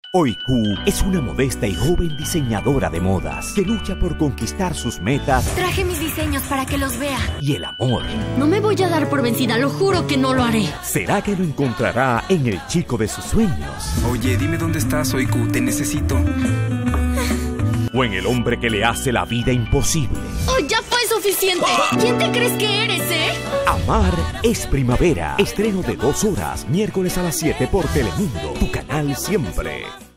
Oiku es una modesta y joven diseñadora de modas que lucha por conquistar sus metas. Traje mis diseños para que los vea. Y el amor. No me voy a dar por vencida, lo juro que no lo haré. ¿Será que lo encontrará en el chico de sus sueños? Oye, dime dónde estás, Oiku, te necesito. ¿O en el hombre que le hace la vida imposible? ¡Oh, ya fue suficiente! ¿Quién te crees que eres, Amar es primavera. Estreno de 2 horas, miércoles a las 7 por Telemundo, tu canal siempre.